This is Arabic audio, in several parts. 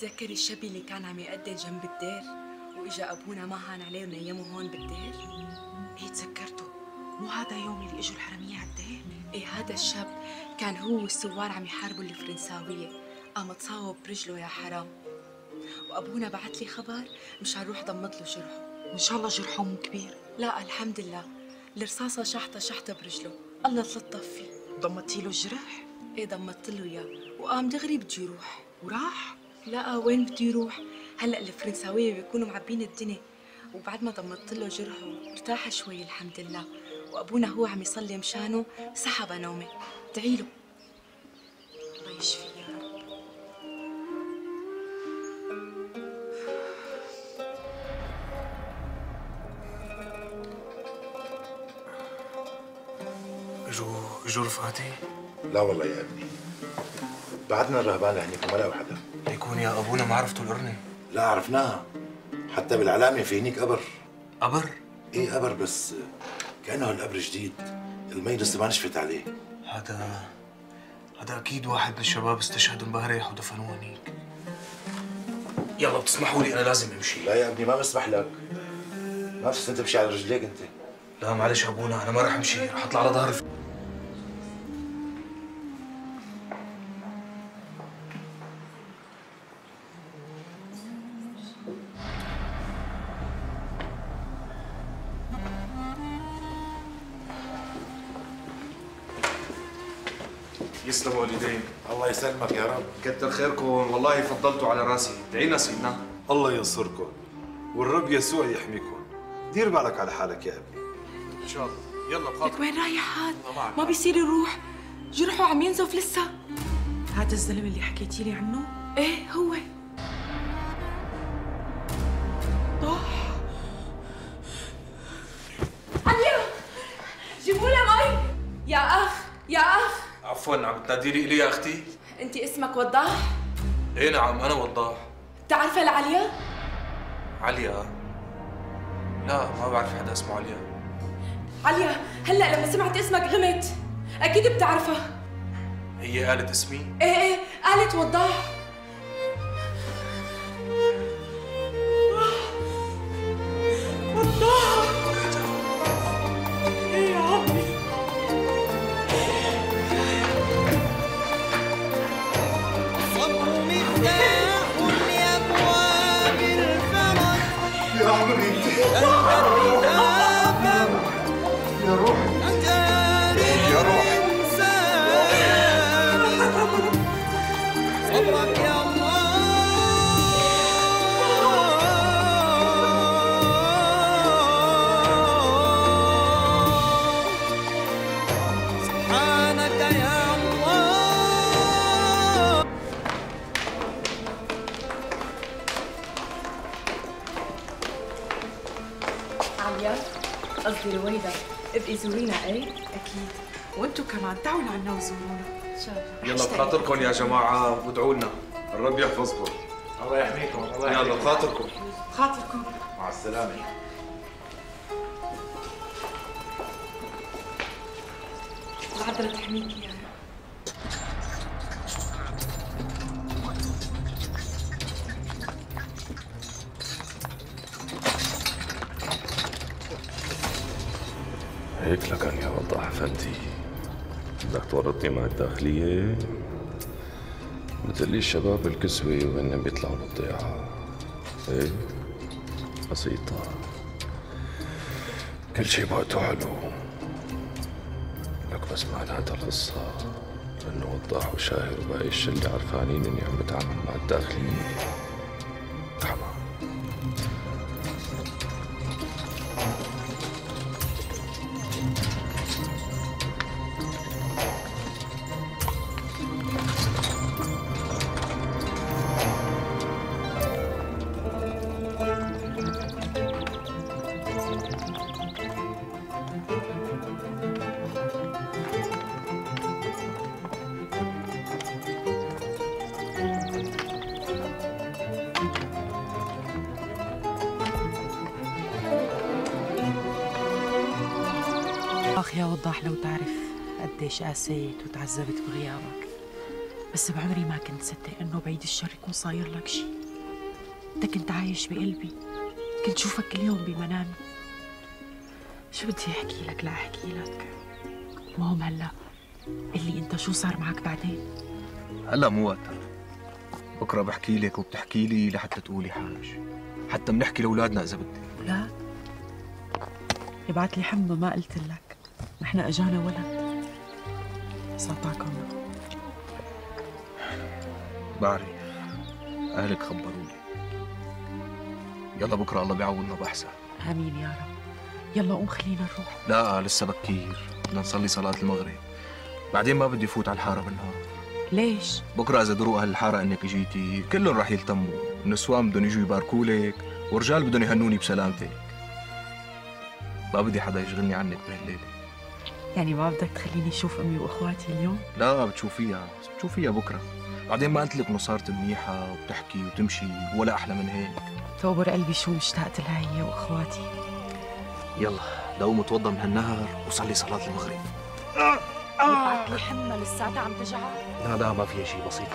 بتتذكري الشبي اللي كان عم يقدل جنب الدير واجا ابونا ما هان عليه ونيمه هون بالدير؟ ايه تذكرته. مو هذا يوم اللي اجوا الحرامية على الدير؟ ايه هذا الشاب كان هو والثوار عم يحاربوا الفرنساوية، قام تصاوب برجله يا حرام، وابونا بعت لي خبر مشان روح ضمت له جرحه. وان شاء الله جرحه مو كبير. لا الحمد لله، الرصاصة شحطة برجله، الله تلطف فيه. ضمتي له الجرح؟ ايه ضمت له اياه وقام دغري بده يروح. وراح؟ لا وين بده يروح؟ هلا الفرنساوية بيكونوا معبين الدنيا، وبعد ما ضمت له جرحه ارتاح شوي الحمد لله، وابونا هو عم يصلي مشانه سحب نومه. ادعي له الله يشفيه يا رب. اجوا رفقاتي؟ لا والله يا ابني، بعدنا الرهبان لهنيك وما لقوا حدا. ليكون يا ابونا ما عرفتوا القرنة؟ لا عرفناها، حتى بالعلامة في هنيك قبر. قبر؟ ايه قبر، بس كأنه القبر جديد، المي لسه ما نشفت عليه. هذا اكيد واحد من الشباب استشهدوا امبارح ودفنوه هنيك. يلا بتسمحوا لي انا لازم امشي. لا يا ابني ما بسمح لك، ما بتستنى تمشي على رجليك انت. لا معلش ابونا، انا ما رح امشي، رح اطلع على ظهري. يسلموا والدين. الله يسلمك يا رب. كتر خيركم والله، فضلتوا على راسي. ادعينا سيدنا. الله ينصركم والرب يسوع يحميكم. دير بالك على حالك يا ابني. ان شاء الله. يلا لك بخاطر. وين رايح هاد؟ ما بيصير يروح، جرحه عم ينزف لسه. هذا الزلمة اللي حكيتي لي عنه؟ ايه هو. طاح. عليا جيبوا لها مي. يا اخ يا اخ. عفوا، عم تنادي لي يا اختي؟ انت اسمك وضاح؟ ايه نعم انا وضاح. بتعرفها لعليا؟ عليا؟ لا ما بعرف حدا اسمه عليا. عليا هلا لما سمعت اسمك غمت، اكيد بتعرفها. هي قالت اسمي؟ ايه قالت وضاح. وضاح. ايه يا عمي. يا حبيبتي يا روحي يا روحي. صبرك يا الله. سبحانك يا الله. عليا قصدي رويدا، ابقي زورينا. ايه اكيد. وانتوا كمان تعوا لعنا وزورونا. ان شاء الله. يلا بخاطركم يا جماعه وادعوا لنا. الرب يحفظكم. الله يحميكم. الله يلا يحميكم. بخاطركم. خاطركم. مع السلامة. العذرة تحميكي يا رب. هيك لكان يا وضاح أفندي، بدك تورطني مع الداخلية؟ مثل لي الشباب الكسوة وهن بيطلعوا بالضيعة. ايه بسيطة، كل شي بوقته حلو. لك بس معناتها القصة انه وضاح وشاهر وباقي الشلة عرفانين اني عم بتعامل مع الداخلية. تمام. اخ يا وضاح، لو تعرف قديش قاسيت وتعذبت بغيابك. بس بعمري ما كنت صدق إنه بعيد الشر يكون صاير لك شي. أنت كنت عايش بقلبي، كنت شوفك كل يوم بمنامي. شو بدي أحكي لك؟ لا أحكي لك. المهم هلا قلي أنت شو صار معك بعدين؟ هلا مو وقتها. بكره بحكي لك وبتحكي لي لحتى تقولي حاج، حتى بنحكي لاولادنا اذا بدك. ولاد؟ يبعت لي حمو ما قلت لك، نحن اجانا ولد. ساطعكم. بعرف، اهلك خبروني. يلا بكره الله بيعوضنا باحسن. امين يا رب. يلا قوم خلينا نروح. لا لسه بكير، بدنا نصلي صلاه المغرب، بعدين ما بدي فوت على الحاره بالنهار. ليش؟ بكره اذا دروا اهل الحاره انك اجيتي كلهم رح يلتموا، النسوان بدهم يجوا يباركوا لك ورجال بدهم يهنوني بسلامتك. ما بدي حدا يشغلني عنك بهالليله. يعني ما بدك تخليني اشوف امي واخواتي اليوم؟ لا بتشوفيها بكره. بعدين ما قلت لك انه صارت منيحه وبتحكي وتمشي ولا احلى من هيك. توبر قلبي شو مشتاقت لها هي واخواتي. يلا لو متوضى من هالنهر وصلي صلاه المغرب. يبعت لي حمى لساتها عم تجعل؟ لا ما فيها شيء بسيط.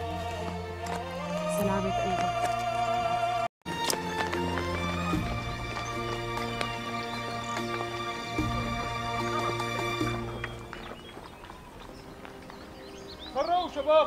سلامة قلبك. فرقوا شباب.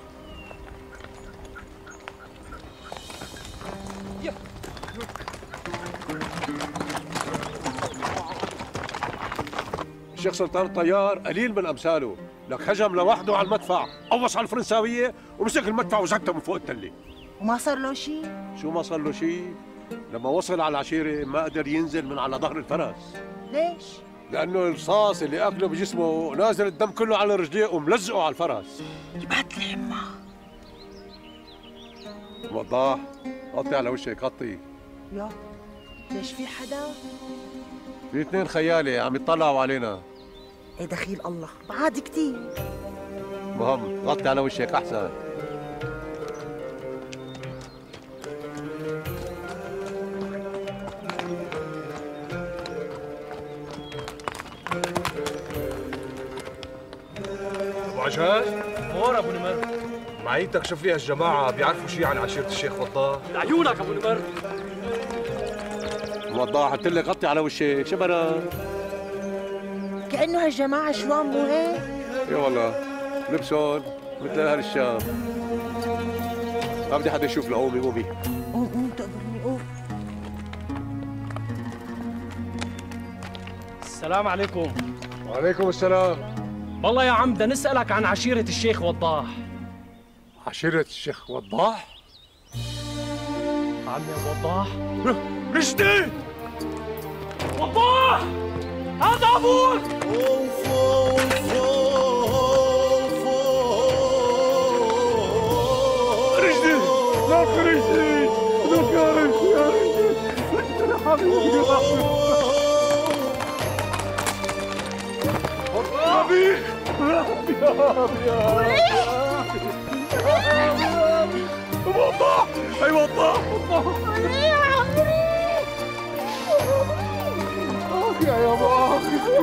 الشيخ سلطان الطيار قليل من امثاله، لك هجم لوحده على المدفع، قوص على الفرنساويه ومسك المدفع وزقته من فوق التله. وما صار له شيء؟ شو ما صار له شيء؟ لما وصل على العشيره ما قدر ينزل من على ظهر الفرس. ليش؟ لانه الرصاص اللي اكله بجسمه نازل الدم كله على رجليه وملزقه على الفرس. يبعت لي حمى. وضاح غطي على وشك غطي. يا ليش في حدا؟ في اثنين خيالي عم يطلعوا علينا. ايه دخيل الله بعاد كتير. مهم غطي على وشك احسن. ابو عجاج؟ مور ابو نمر. معيتك شوف لي هالجماعه بيعرفوا شيء عن عشيره الشيخ وضاح؟ لعيونك ابو نمر. وضاح قلت لك غطي على وشك، شبنا كأنه هالجماعة شوام مو هيك؟ اي والله لبسهم مثل اهل الشام. ما بدي حدا يشوف لقومي. قومي قوم تقبرني قوم. السلام عليكم. وعليكم السلام. والله يا عم بدنا نسألك عن عشيرة الشيخ وضاح. عشيرة الشيخ وضاح؟ عمي وضاح؟ رشدي! وضاح! هذا أبوك! رشدي! لك رشدي! لك يا رشدي يا رشدي! يا حبيبي وضاح! اي وضاح! يا عمري! يا يابا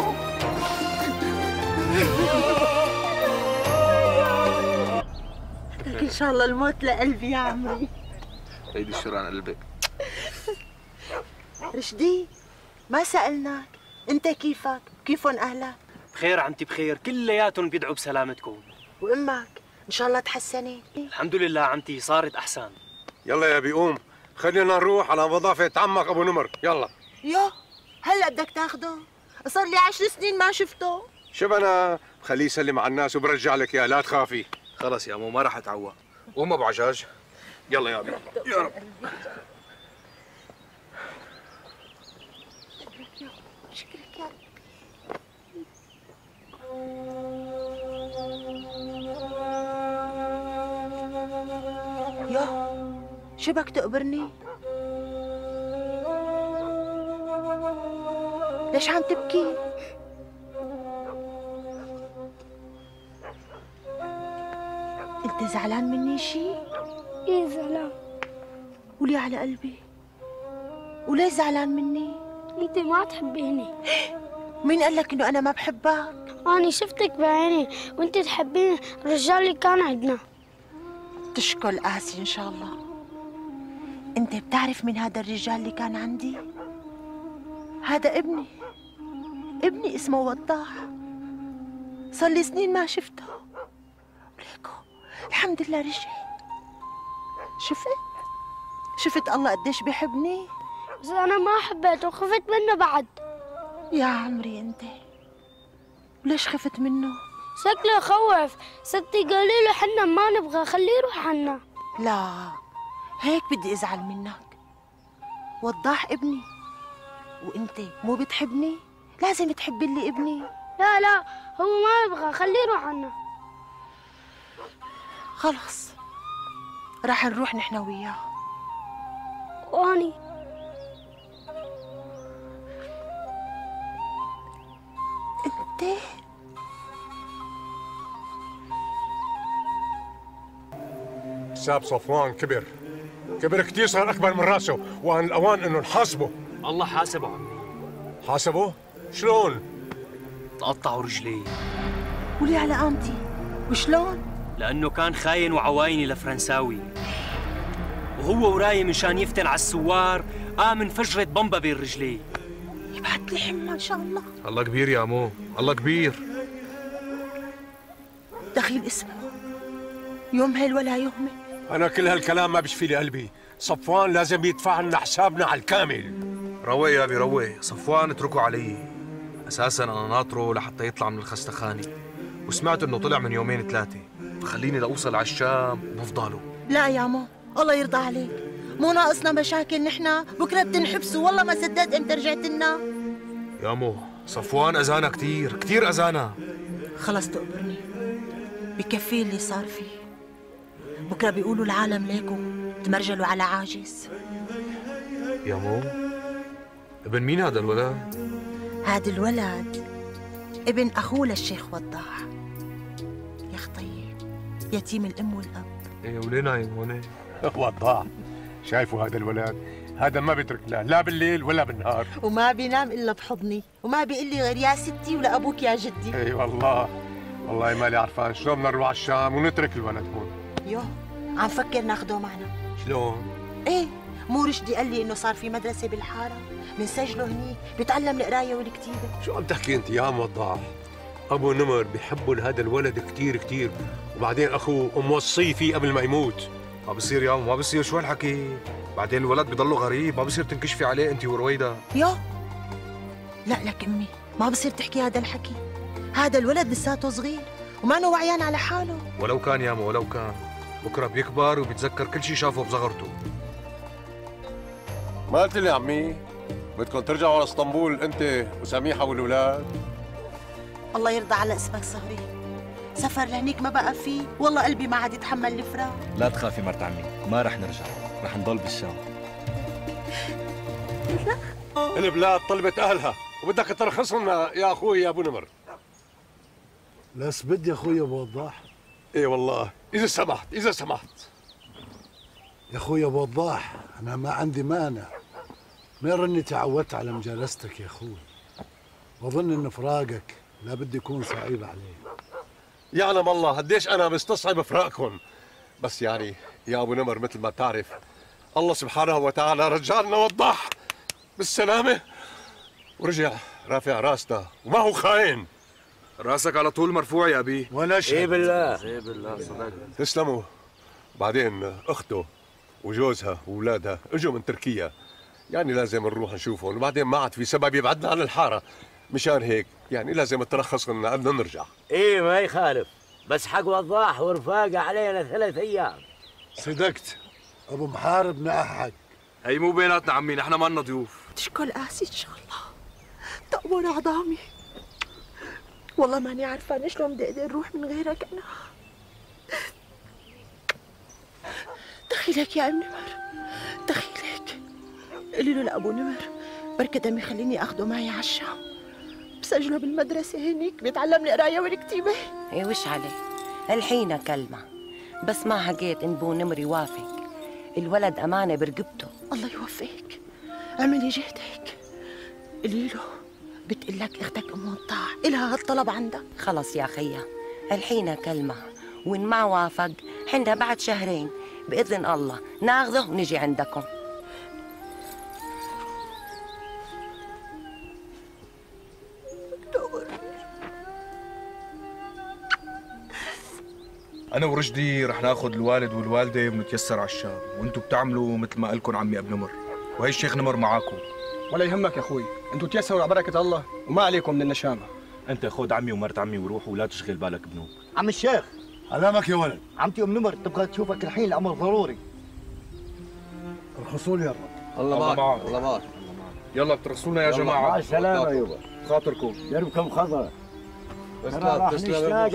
ان شاء الله الموت لقلبي يا عمري. عيد الشر عن قلبك. رشدي ما سألناك انت كيفك؟ كيفن اهلك؟ بخير عمتي بخير، كلياتهم بيدعوا بسلامتكم. وامك ان شاء الله تحسنت؟ الحمد لله عمتي صارت احسن. يلا يا ابي قوم، خلينا نروح على وظافة عمك ابو نمر. يلا. يو هلا بدك تاخده؟ صار لي 10 سنين ما شفته. شبنا خليه يسلم على الناس وبرجع لك اياه، لا تخافي. خلص يا مو ما راح اتعوق. قوم ابو عجاج. يلا يا ابي. يا رب. شكرك يا رب. يا شبك تقبرني؟ ليش عم تبكي؟ انت زعلان مني شي؟ ايه زعلان. قولي على قلبي. وليه زعلان مني؟ انت ما تحبيني. مين قال لك انه انا ما بحبك؟ انا شفتك بعيني وانت تحبين الرجال اللي كان عندنا. تشكل قاسي إن شاء الله. أنت بتعرف من هذا الرجال اللي كان عندي؟ هذا ابني اسمه وضاح. صار لي سنين ما شفته، وليكو الحمد لله رجع. شفت الله قديش بيحبني. بس أنا ما حبيته وخفت منه بعد. يا عمري أنت وليش خفت منه؟ شكله يخوف. ستي قالي له حنا ما نبغى، خليه يروح عنا. لا هيك بدي ازعل منك. وضاح ابني وانت مو بتحبني، لازم تحبي لي ابني. لا هو ما يبغى، خليه يروح عنا. خلص راح نروح نحن وياه. واني انت ساب صفوان كبر كثير، صار اكبر من راسه، وان الاوان انه نحاسبه. الله حاسبه عمي. حاسبه؟ شلون؟ تقطعوا رجليه. ولي على قامتي؟ وشلون؟ لأنه كان خاين وعوايني لفرنساوي، وهو وراي مشان يفتن على السوار قام انفجرت بمبة بين رجليه. يبعت لي حمى ان شاء الله. الله كبير يا مو، الله كبير. دخيل اسمه يمهل ولا يهمل. انا كل هالكلام ما بيشفي لي قلبي. صفوان لازم يدفع لنا حسابنا على الكامل. روق يا ابي روق، صفوان اتركوا علي. اساسا انا ناطره لحتى يطلع من الخستخانه، وسمعت انه طلع من يومين ثلاثه، فخليني لاوصل على الشام وبفضله. لا يا مو، الله يرضى عليك، مو ناقصنا مشاكل نحن، بكره بتنحبسوا. والله ما صدقت امتى رجعت لنا. يا مو صفوان اذانا كثير اذانا. خلص تقبرني، بكفي اللي صار فيه. بكره بيقولوا العالم ليكم تمرجلوا على عاجز. يا مو ابن مين هذا الولد؟ هذا الولد ابن اخوه للشيخ وضاح. يا خطيب يتيم الام والاب. ايه وليه نايم هون؟ وضاح شايفوا هذا الولد؟ هذا ما بيترك لا بالليل ولا بالنهار، وما بينام الا بحضني، وما بيقول لي غير يا ستي ولا ابوك يا جدي. اي والله مالي عرفان شلون بدنا نروح على الشام ونترك الولد هون. يوه عم فكر ناخده معنا. شلون؟ ايه مو رشدي قال لي انه صار في مدرسه بالحاره، بنسجله هنيك بيتعلم القرايه والكتيبه. شو عم تحكي انت يا وضاح؟ ابو نمر بيحبوا لهذا الولد كثير، وبعدين اخوه موصيه فيه قبل ما يموت. ما بصير يا ما بصير، شو هالحكي؟ بعدين الولد بضله غريب، ما بصير تنكشفي عليه انت ورويدا. يو لا لك امي، ما بصير تحكي هذا الحكي. هذا الولد لساته صغير وما وعيان على حاله. ولو كان يا مو ولو كان، بكره بيكبر وبيتذكر كل شيء شافه بصغرته. ما قلت لي عمي بدكم ترجعوا على اسطنبول انت وسميحه والولاد؟ الله يرضى على اسمك صهري، سفر لهنيك ما بقى فيه، والله قلبي ما عاد يتحمل الفراق. لا تخافي مرت عمي، ما رح نرجع، رح نضل بالشام. البلاد طلبت اهلها وبدك ترخص لنا يا اخوي يا ابو نمر. بس بدي يا اخوي ابو وضاح. ايه والله اذا سمحت يا اخوي ابو وضاح، انا ما عندي مانع، غير اني تعودت على مجالستك يا اخوي، واظن ان فراقك لا بدي يكون صعيب عليه. يعلم الله قديش انا مستصعب فراقكم، بس يعني يا ابو نمر مثل ما تعرف الله سبحانه وتعالى رجعنا وضاح بالسلامه ورجع رافع راسنا وما هو خاين. راسك على طول مرفوع يا ابي. وانا ايه بالله صدق. تسلموا. بعدين اخته وجوزها واولادها اجوا من تركيا، يعني لازم نروح نشوفهم، وبعدين ما عاد في سبب يبعدنا عن الحاره، مشان هيك يعني لازم ترخص لنا قبل نرجع. ايه ما يخالف، بس حق وضاح ورفاقه علينا 3 أيام. صدقت ابو محارب، معه حق. هي مو بيناتنا عمي، نحن ما لنا ضيوف. تشكل قاسي ان شاء الله، تقبر عظامي. والله ماني عارفه شلون بدي اقدر اروح من غيرك انا. دخيلك يا ام نمر، دخيلك. قولي له لابو نمر بركة دم يخليني اخده معي على الشام، بسجله بالمدرسه هنيك بيتعلم القرايه والكتيبه. ايه وش عليه؟ الحين كلمه، بس ما حكيت ان بو نمر يوافق. الولد امانه برقبته. الله يوفقك، اعملي جهدك. قولي له بتقول لك اختك ام وضاح الها هالطلب عندك. خلص يا خيا، الحين كلمه وإن ما وافق حنا بعد شهرين بإذن الله ناخذه ونجي عندكم. أنا ورشدي رح ناخذ الوالد والوالدة ونتيسر على الشام، وأنتم بتعملوا مثل ما قالكم عمي أبو نمر، وهي الشيخ نمر معاكم. ولا يهمك يا أخوي، أنتوا تيسروا على بركة الله وما عليكم من النشامة. انت خذ عمي ومرت عمي وروح ولا تشغل بالك بنوب. عم الشيخ علامك يا ولد. عمتي ام نمر تبغى تشوفك الحين، الامر ضروري. ارخصوا لي يا رب. الله معك الله معك. يلا بترسلونا يا جماعة. مع السلامة يابا. خاطركم. دربكم خضر. تسلم.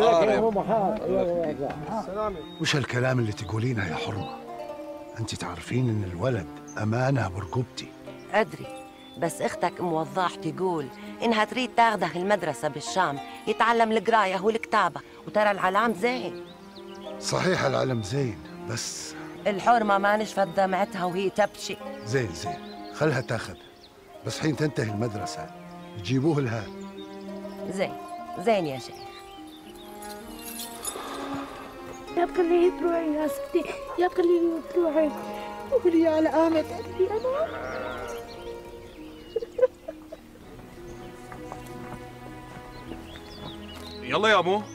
وش هالكلام اللي تقولينه يا حرمة؟ أنت تعرفين إن الولد أمانة برقبتي. أدري، بس أختك أم وضاح تقول إنها تريد تاخذه المدرسة بالشام يتعلم القراية والكتابة، وترى العلام زين. صحيح العلم زين، بس الحرمة ما نشفت دمعتها وهي تبكي. زين خلها تاخذ، بس حين تنتهي المدرسة تجيبوه لها. زين يا شيخ. يا بخليه تروحي يا ستي، يا بخليه تروحي. قولي على آمة قلبي أنا. يلا يا أمو.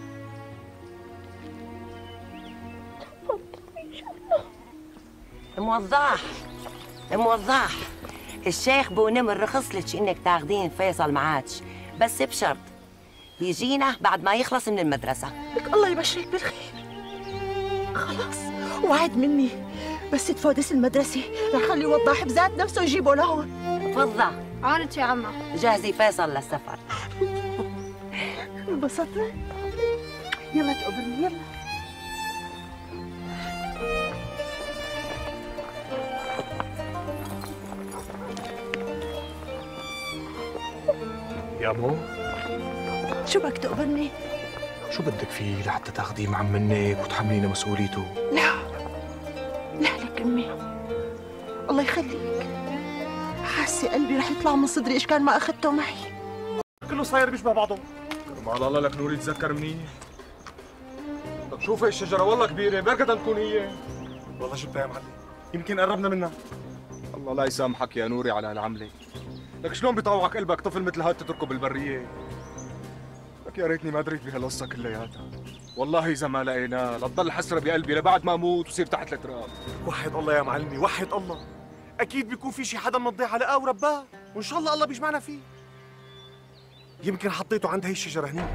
ام وضاح الشيخ بو نمر رخص لك انك تاخذين فيصل معاش، بس بشرط يجينا بعد ما يخلص من المدرسة. لك الله يبشرك بالخير. خلاص وعد مني، بس تفوتس المدرسة رح خلي وضاح بذات نفسه يجيبه لهون. فضة عانت يا عمه. جهزي فيصل للسفر. انبسطت؟ يلا تقبلني يلا. يا أمو شو بدك تقبلني؟ شو بدك فيه لحتى تاخذيه مع منك وتحملينا مسؤوليته؟ لا لك أمي، الله يخليك. حاسة قلبي رح يطلع من صدري إيش كان ما أخذته معي. كله صاير بيشبه بعضه. كرمال الله لك نوري تذكر منيح. طب شوف هي الشجرة والله كبيرة، بركة تكون هي. والله جبتها يا معلم، يمكن قربنا منها. الله لا يسامحك يا نوري على هالعملة. لك شلون بيطوعك قلبك طفل مثل هاد تتركه بالبرية؟ لك يا ريتني ما دريت بهالقصة كلياتها. والله إذا ما لقيناه لتضل حسرة بقلبي لبعد ما أموت وصير تحت التراب. وحد الله يا معلمي، وحد الله. أكيد بيكون في شي حدا من الضيعة لقاه ورباه، وإن شاء الله الله بيجمعنا فيه. يمكن حطيته عند هي الشجرة هنيك.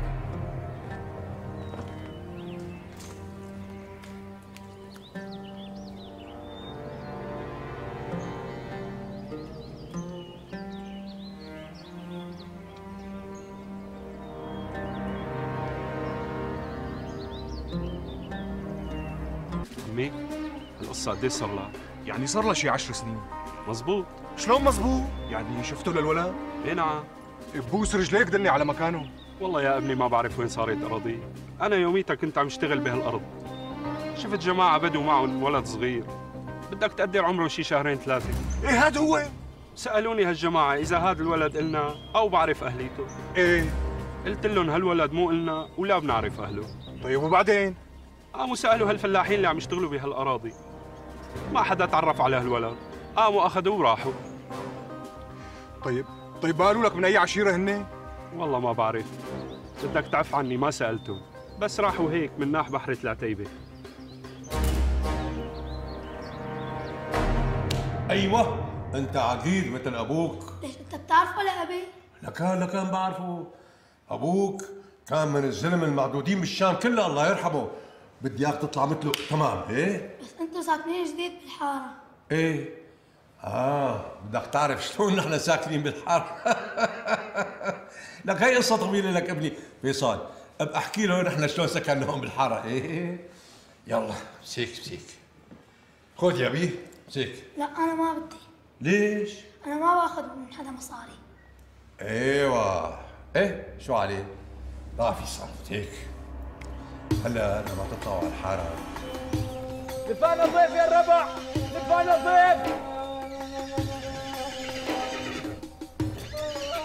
أمي القصة قديش صار لها؟ يعني صار لها شي 10 سنين. مزبوط. شلون مزبوط؟ يعني شفته للولد؟ اي نعم. ببوس رجليك دلني على مكانه. والله يا ابني ما بعرف وين صارت أراضيه. أنا يوميتها كنت عم اشتغل بهالأرض. شفت جماعة بدوا معهم ولد صغير. بدك تقدر عمره شي شهرين ثلاثة. إيه هاد هو؟ سألوني هالجماعة إذا هاد الولد إلنا أو بعرف أهليته. إيه؟ قلت لهم هالولد مو إلنا ولا بنعرف أهله. طيب وبعدين؟ قاموا سألوا هالفلاحين اللي عم يشتغلوا بهالأراضي. ما حدا تعرف على هالولد. قاموا أخذوه وراحوا. طيب ما قالوا لك من أي عشيرة هن؟ والله ما بعرف. بدك تعرف عني ما سألتهم. بس راحوا هيك من ناح بحرة العتيبة. أيوة أنت عقيد مثل أبوك. ليش أنت بتعرف ولا أبي؟ لكان بعرفه. أبوك كان من الزلم المعدودين بالشام كلها الله يرحمه. بدي اياك تطلع مثله تمام ايه؟ بس انتوا ساكنين جديد بالحارة. ايه بدك تعرف شلون نحن ساكنين بالحارة. لك هي قصة طويلة لك ابني فيصل، ابقى احكي له نحن شلون سكننا هون بالحارة. ايه يلا مسيك خذ يا ابي مسيك. لا أنا ما بدي. ليش؟ أنا ما باخذ من حدا مصاري. ايوه ايه شو عليه؟ لا فيصل هيك هلا لما تطلعوا على الحارة. دفعنا ضيف يا الربع، دفعنا ضيف.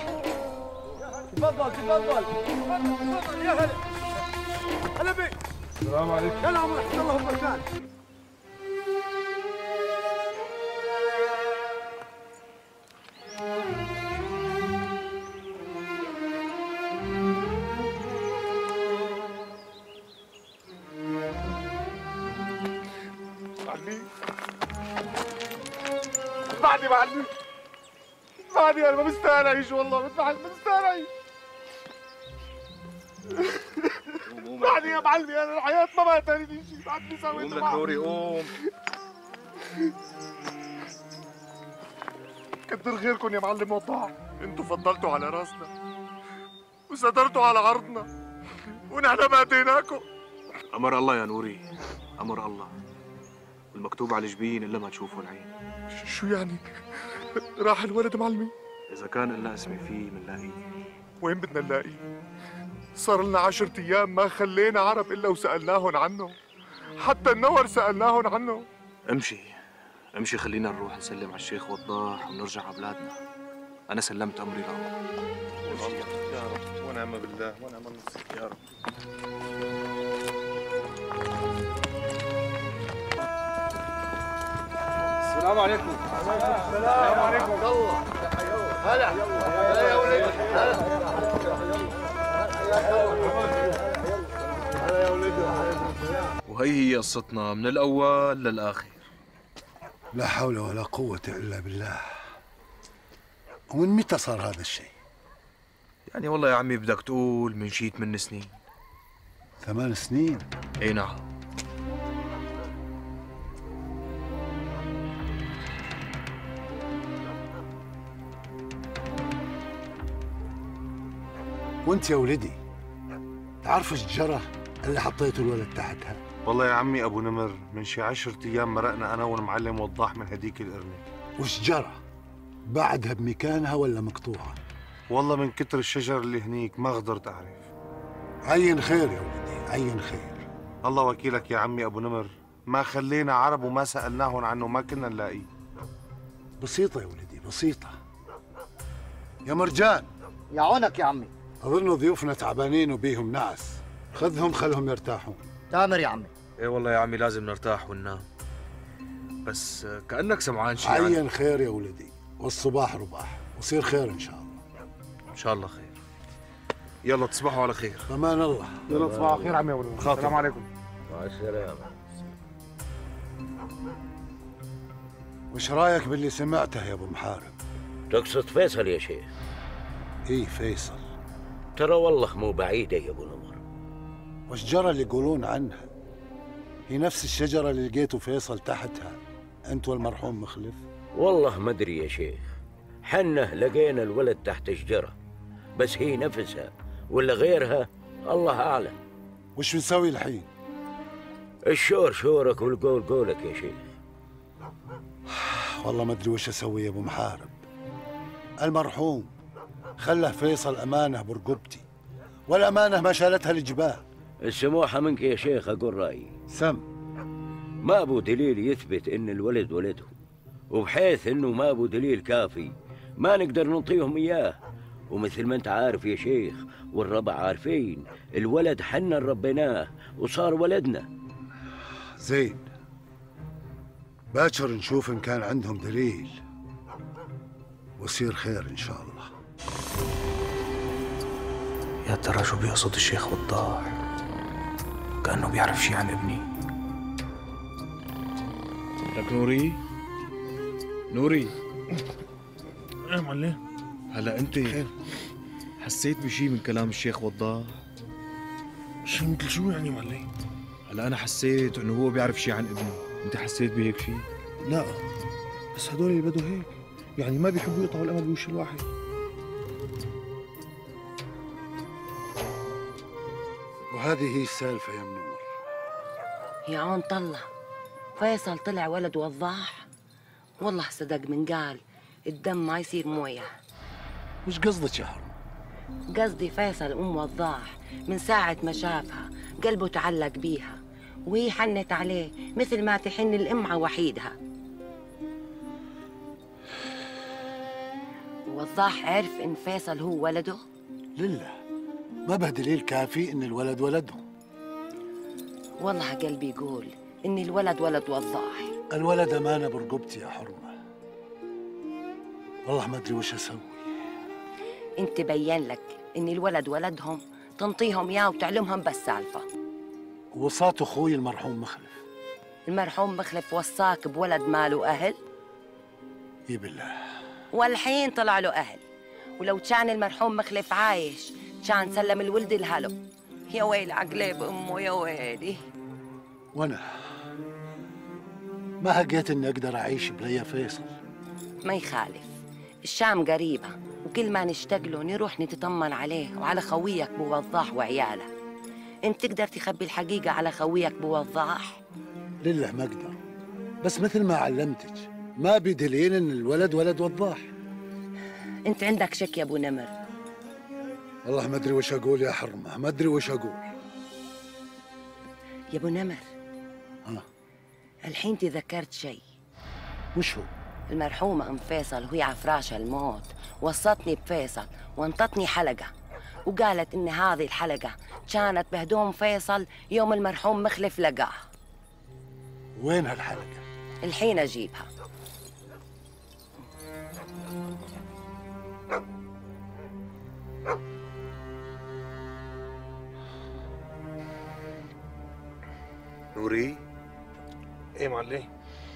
تفضل يا هلا. هلا بك. السلام عليكم. سلام ورحمة الله وبركاته. اسمعني معلم، اسمعني، انا ما مستاهل اعيش والله، ما مستاهل اعيش. اسمعني يا معلمي، انا الحياة ما بقتني شيء، ما عندي سويت. قوم لك نوري قوم. كتر خيركم يا معلم وضاح، انتوا فضلتوا على راسنا وسترتوا على عرضنا ونحن ما اتيناكم. امر الله يا نوري، امر الله. المكتوب على الجبين الا ما تشوفه العين. شو يعني؟ راح الولد معلمي؟ اذا كان لنا اسمي فيه بنلاقيه. وين بدنا نلاقيه؟ صار لنا 10 ايام ما خلينا عرب الا وسالناهم عنه، حتى النور سالناهم عنه. امشي امشي، خلينا نروح نسلم على الشيخ وضاح ونرجع على بلادنا. انا سلمت امري لله. يا رب ونعم بالله ونعم النصير يا رب. السلام عليكم. السلام عليكم. الله هلا هلا يا ولدي، هلا هلا يا ولدي. وهي هي قصتنا من الاول للاخر. لا حول ولا قوة إلا بالله. ومن متى صار هذا الشيء؟ يعني والله يا عمي بدك تقول من شي 8 سنين. 8 سنين؟ اي نعم. وانت يا ولدي تعرف الشجرة اللي حطيتوا الولد تحتها؟ والله يا عمي ابو نمر من شي 10 ايام مرقنا انا والمعلم وضاح من هديك القرنة. وشجرة بعدها بمكانها ولا مقطوعة؟ والله من كتر الشجر اللي هنيك ما قدرت اعرف. عين خير يا ولدي، عين خير. الله وكيلك يا عمي ابو نمر، ما خلينا عرب وما سالناهم عنه ما كنا نلاقيه. بسيطة يا ولدي، بسيطة. يا مرجان. يا عونك يا عمي. أظن ضيوفنا تعبانين وبيهم نعس، خذهم خلهم يرتاحون. تامر يا عمي. ايه والله يا عمي لازم نرتاح وننام، بس كأنك سمعان شيء. عين خير يا ولدي، والصباح رباح، وصير خير إن شاء الله. إن شاء الله خير. يلا تصبحوا على خير. أمان الله. يلا تصبحوا على خير عمي يا ولدي. السلام عليكم. مع السلامة. وش رايك باللي سمعته يا أبو محارب؟ تقصد فيصل يا شيخ؟ إيه فيصل. ترى والله مو بعيدة يا أبو نمر. والشجرة اللي يقولون عنها هي نفس الشجرة اللي لقيتوا فيصل تحتها أنت والمرحوم مخلف؟ والله ما أدري يا شيخ، حنا لقينا الولد تحت شجرة، بس هي نفسها ولا غيرها الله أعلم. وش بنسوي الحين؟ الشور شورك والقول قولك يا شيخ. والله ما أدري وش أسوي يا أبو محارب. المرحوم خله فيصل أمانة برقبتي، والأمانة ما شالتها الجبال. السموحة منك يا شيخ أقول رأيي. سم. ما أبو دليل يثبت إن الولد ولده، وبحيث إنه ما أبو دليل كافي ما نقدر نعطيهم إياه. ومثل ما أنت عارف يا شيخ والربع عارفين، الولد حنا ربيناه وصار ولدنا. زين، باكر نشوف إن كان عندهم دليل ويصير خير إن شاء الله. يا ترى شو بيقصد الشيخ وضاح؟ كأنه بيعرف شي عن ابني. لك نوري؟ نوري؟ ايه معلم. هلا انت حسيت بشي من كلام الشيخ وضاح؟ شو مثل شو يعني معلم؟ هلا انا حسيت انه هو بيعرف شي عن ابني، انت حسيت بهيك شي؟ لا بس هدول اللي بدوا هيك، يعني ما بيحبوا يقطعوا الامل بوش الواحد. وهذه هي السالفة يا منور. يا عون طلع فيصل طلع ولد وضاح. والله صدق من قال الدم ما يصير مويه. وش قصدك يا حرم؟ قصدي فيصل ام وضاح من ساعة ما شافها قلبه تعلق بيها، وهي حنت عليه مثل ما تحن الام على وحيدها. وضاح عرف ان فيصل هو ولده؟ لله، ما به دليل كافي ان الولد ولده. والله قلبي يقول إن الولد ولد وضاح. الولد أمانة برقبتي يا حرمة. والله ما أدري وش أسوي. أنت بين لك إن الولد ولدهم، تنطيهم إياه وتعلمهم بس سالفة. وصات أخوي المرحوم مخلف. المرحوم مخلف وصاك بولد ماله أهل؟ إي بالله. والحين طلع له أهل، ولو كان المرحوم مخلف عايش كان سلم الولد لهله. يا ويل عقلي بأمه، يا ويلي. وأنا ما هقيت إني أقدر أعيش بليا فيصل. ما يخالف، الشام قريبة، وكل ما نشتاق له نروح نتطمن عليه وعلى خويك بوضاح وعياله. انت تقدر تخبي الحقيقة على خويك بوضاح؟ لله ما أقدر، بس مثل ما علمتك ما بدليل إن الولد ولد وضاح. انت عندك شك يا ابو نمر. والله ما أدري وش أقول يا حرمة، ما أدري وش أقول. يا ابو نمر، الحين تذكرت شيء. وش هو؟ المرحومة أم فيصل وهي على فراش الموت وصتني بفيصل وانطتني حلقة، وقالت إن هذه الحلقة كانت بهدوم فيصل يوم المرحوم مخلف لقاه. وين هالحلقة؟ الحين أجيبها. نوري. ايه معلم؟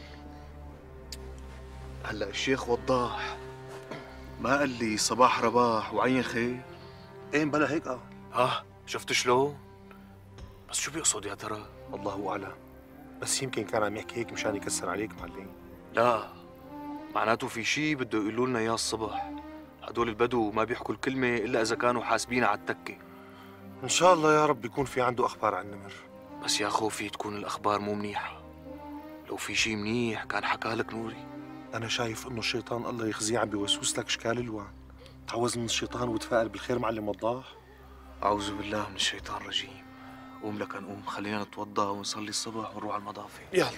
هلا الشيخ وضاح ما قال لي صباح رباح وعين خير؟ ايه بلا هيك شفت شلون؟ بس شو بيقصد يا ترى؟ الله اعلم، بس يمكن كان عم يحكي هيك مشان يكسر عليك معلم. لا، معناته في شيء بده يقولوا لنا اياه الصبح. هدول البدو ما بيحكوا الكلمة الا اذا كانوا حاسبينها على التكة. ان شاء الله يا رب يكون في عنده اخبار عن النمر. بس يا خوفي تكون الاخبار مو منيحة. لو في شيء منيح كان حكى لك نوري. انا شايف انه الشيطان الله يخزيه عم بيوسوس لك اشكال الوان. تعوذ من الشيطان وتفائل بالخير معلم وضاح. اعوذ بالله من الشيطان الرجيم. قوم لك نقوم، خلينا نتوضا ونصلي الصبح ونروح على المضافة. يلا.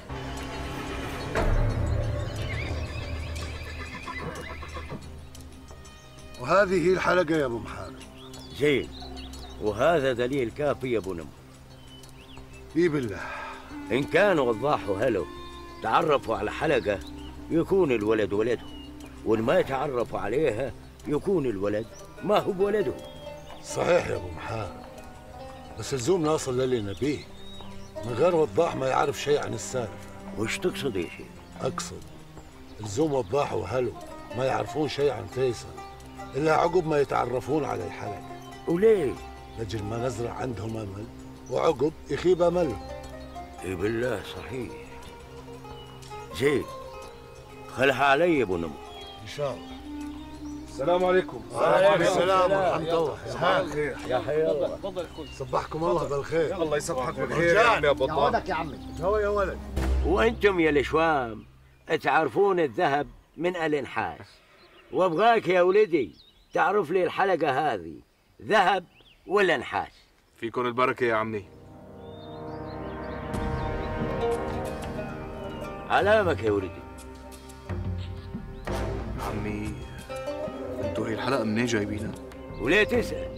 وهذه هي الحلقة يا أبو محارب. زين، وهذا دليل كافي يا أبو نمر. إي بالله. إن كانوا وضاحوا هلو تعرفوا على حلقة يكون الولد ولده، وإن ما تعرفوا عليها يكون الولد ما هو بولده. صحيح يا أبو محارب، بس لزوم نوصل للي نبيه. من غير وضاح ما يعرف شيء عن السالفة. وش تقصد يا شيخ؟ أقصد لزوم وضاح وهلو ما يعرفون شيء عن فيصل إلا عقب ما يتعرفون على الحلقة. وليه؟ لجل ما نزرع عندهم أمل وعقب يخيب أملهم. اي بالله صحيح. زين، خلها علي يا ابو نمر. ان شاء الله. السلام عليكم. وعليكم السلام ورحمة الله. صباح الخير. يا حي الله. تفضل اخوي. صبحكم الله بالخير. الله يصبحك بالخير يا عمي ابو الضال. يعودك يا عمي. هو يا ولد. وانتم يا الشوام تعرفون الذهب من الانحاس، وابغاك يا ولدي تعرف لي الحلقة هذه ذهب ولا نحاس؟ فيكم البركة يا عمي. علامك يا ولدي. عمي انتوا هي الحلقة منين جايبينها؟ وليه تسأل؟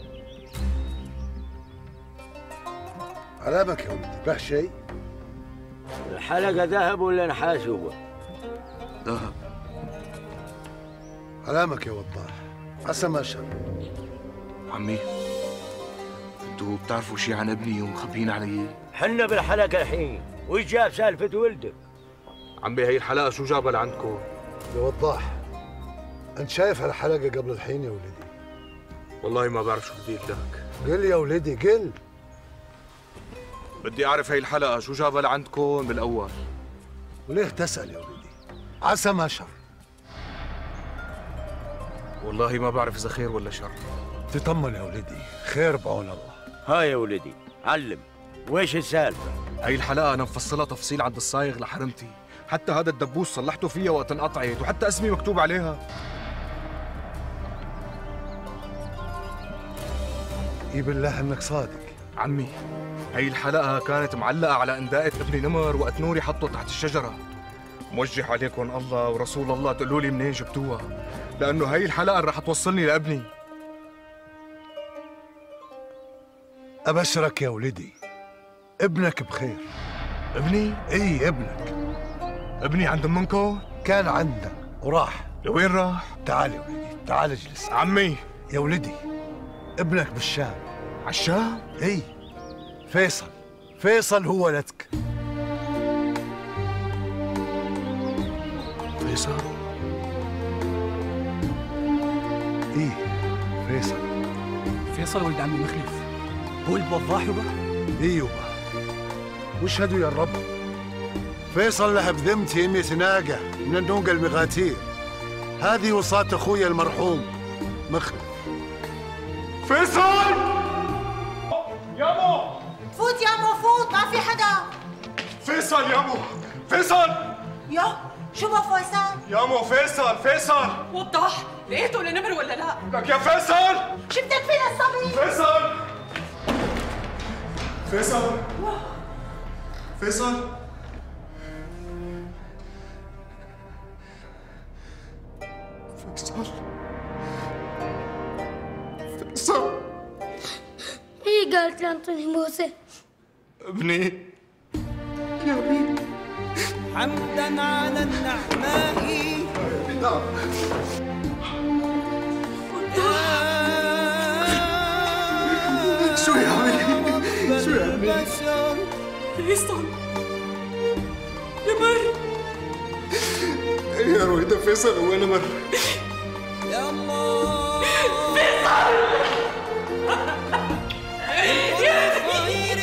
علامك يا ولدي، به شيء؟ الحلقة ذهب ولا نحاس هو؟ ذهب. علامك يا وضاح، عسى ما شر. عمي انتوا بتعرفوا شيء عن ابني ومخبيين علي؟ حنا بالحلقة الحين، وش جاب سالفة ولدك؟ عمي هي الحلقة شو جابها لعندكم؟ يا وضاح، أنت شايف هالحلقة قبل الحين يا ولدي؟ والله ما بعرف شو بدي أقول لك. قل يا ولدي قل. بدي أعرف هي الحلقة شو جابها لعندكم بالأول. وليه تسأل يا ولدي؟ عسى ما شر. والله ما بعرف إذا خير ولا شر. تطمن يا ولدي، خير بعون الله. ها يا ولدي، علم، ويش السالفة؟ هي الحلقة أنا مفصلها تفصيل عند الصايغ لحرمتي، حتى هذا الدبوس صلحته فيها وقت انقطعت، وحتى اسمي مكتوب عليها. اي بالله انك صادق. عمي هي الحلقة كانت معلقة على انداءة ابني نمر وقت نوري حطه تحت الشجرة. موجه عليكم الله ورسول الله تقولوا لي منين جبتوها، لأنه هي الحلقة اللي رح توصلني لابني. أبشرك يا ولدي، ابنك بخير. ابني؟ اي ابنك. ابني عند منكو؟ كان عندنا وراح. لوين راح؟ تعال يا ولدي، تعال اجلس. عمي يا ولدي، ابنك بالشام. عالشام؟ اي، فيصل. فيصل هو ولدك. فيصل؟ ايه فيصل. فيصل ولد عمي مخلف هو اللي بوضاح يبا؟ ايه يبا، واشهدوا يا رب. فيصل له بذمتي 100 ناقة من النوقة المغاتير. هذه وصاة اخويا المرحوم مخلف. فيصل! يامو! فوت يامو فوت، ما في حدا. فيصل يامو! فيصل! يا شو بو فيصل؟ يامو فيصل! فيصل! وضح، لقيته لنمر ولا لا؟ لك يا فيصل! شفتك فينا الصبي؟ فيصل! فيصل! فيصل! فيصل! فيصل! هي قالت لي انطيني موسى. ابني يا ابني. حمدا على النعماء. شو يا عمي؟ شو يا عمي؟ فيصل نمر. يا رويدة فيصل هو نمر. يا الله فيصل يا خير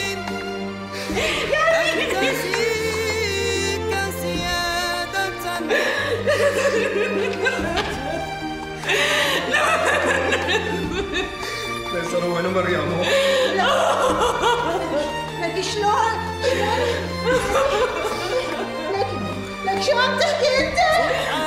أنت فيك سيادة. فيصل هو نمر يا عمو. لك شلون؟ لك شو عم تحكي انت؟